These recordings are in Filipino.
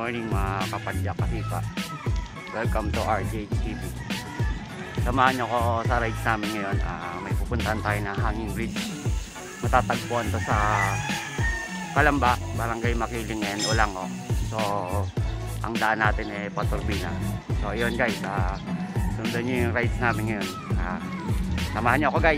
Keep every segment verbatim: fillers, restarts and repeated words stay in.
morning mga kapadya kasipa. Welcome to R J T V. Samahan nyo ko sa rides namin ngayon. uh, May pupuntahan tayo na Hangin Bridge. Matatagpuan to sa Calamba, Barangay Makilingen, Ulango. So ang daan natin ay paturbina. So yun guys, uh, sundan nyo yung rides namin ngayon. uh, Samahan nyo ako guys.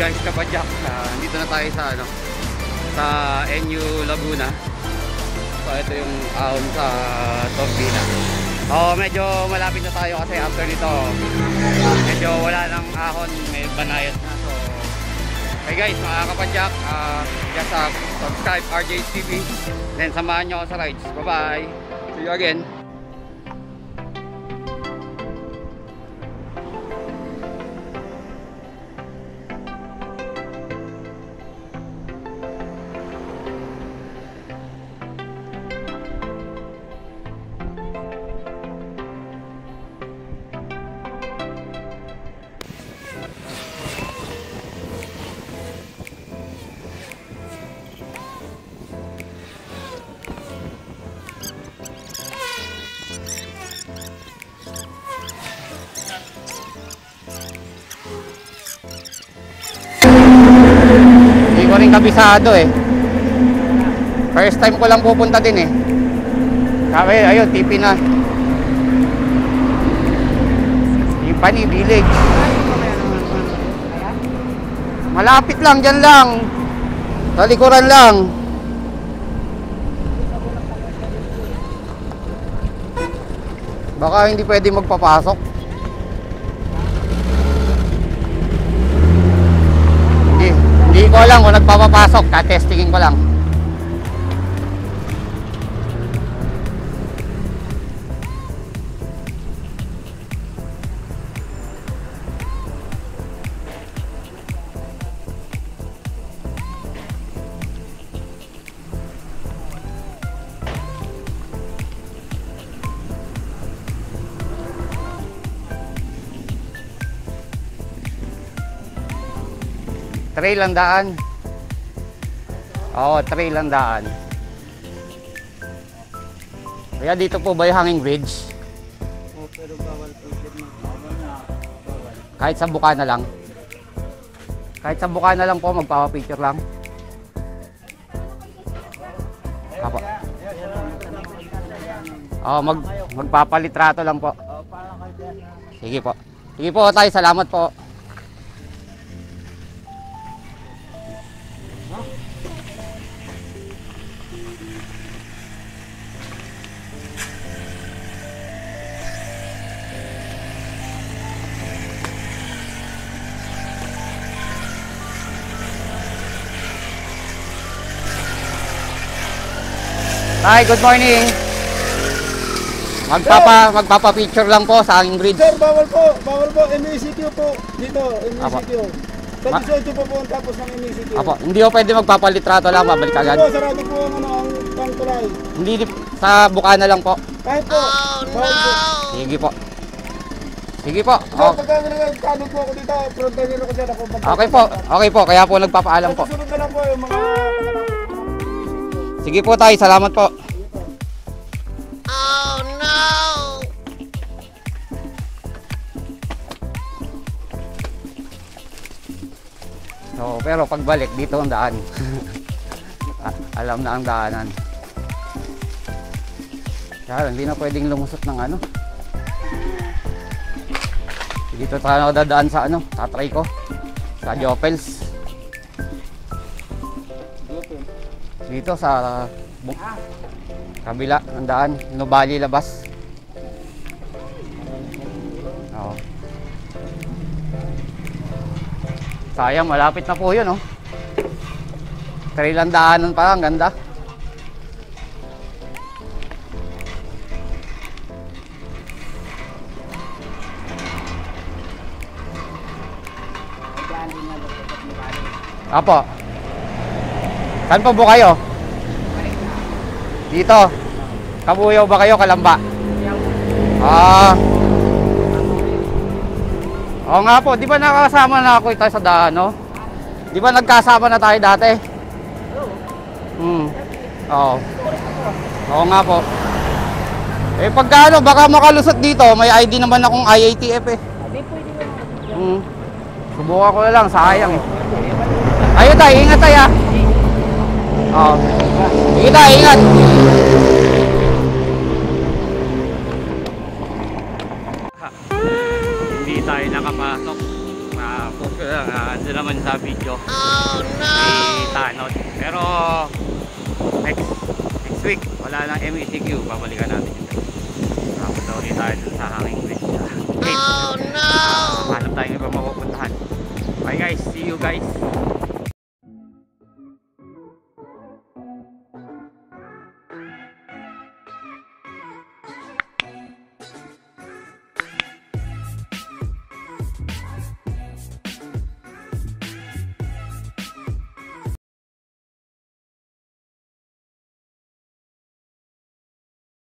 guys, kapadyak. Uh, dito na tayo sa ano, sa N U Laguna. So ito yung ahon sa Turbina. Oh, medyo malapit na tayo kasi after nito medyo wala nang ahon, may banayad na. So hey guys, mga kapadyak, uh, just uh, subscribe R J T V, then samahan nyo ako sa rides. Bye bye, see you again. Hindi ko rin kabisado eh. First time ko lang pupunta din eh. Sabi, ayun, tipi na. Timpani Village. Malapit lang, dyan lang. Sa likuran lang. Baka hindi pwede magpapasok. Hindi, hindi ko alam kung nagpapapasok. Ka-testingin ko lang. Trail ang daan. Oo, trail ang daan. Kaya dito po ba yung hanging bridge? Oo, pero bawal po. Kahit sa buka na lang. Kahit sa buka na lang po, magpapapicture lang. Apo. Oo, mag, magpapalitrato lang po. Sige po. Sige po tayo, salamat po. Hi, good morning. Magpapa magpapa-picture lang po sa hanging bridge. Sir, bawal po. Bawal po. M E C Q po. Dito, M E C Q. Sa Ma- dito po po ang tapos ng M E C Q. Apo, hindi ko pwede magpapalitrato lang, babalik agad. Dito, sarado po ang ano, ang pangtulay. Hindi di- sa buka na lang po. Kahit po. Bawal po. Sige po. Sige po. Sir, Oh, pagka nagkano po ako dito, frontier ako dyan ako. okay po. Okay po, kaya po nagpapaalam po. Susunod na lang po yung mga... Sige po tayo, salamat po. Oh no! So, pero pagbalik dito ang daan. Alam na ang daanan. Kaya hindi na pwedeng lumusot ng ano. Dito tayo dadaan sa ano, tatry ko. Sa Jopels. Dito sa bu- kabila ng daan, Nubali labas. Oo. Sayang, malapit na po yun, oh. Trail ang daanan pa, ang ganda. Apo. Saan po po kayo? Dito. Kabuyaw ba kayo, Calamba? Ah. Oo nga po, di ba nakasama na ako ito sa daan, no? Di ba nagkasama na tayo dati? Hmm. Oo. Oo nga po. Eh pagka ano, baka makalusot dito, may I D naman akong I A T F eh. Hmm. Subukan ko na lang, sayang eh. Ayun tayo, ingat tayo ah. Oo. Sige tayo, ingat. Hindi tayo nakapasok. Nakapos ko lang, ah, ando naman sa video. Oh no! May tanod. Pero next next week wala nang M E C Q, babalikan natin yun. Tapos daw ulit tayo dun sa Hangin Bridge. Oh no! Hanap tayo ng ibang mapupuntahan. Bye guys, see you guys.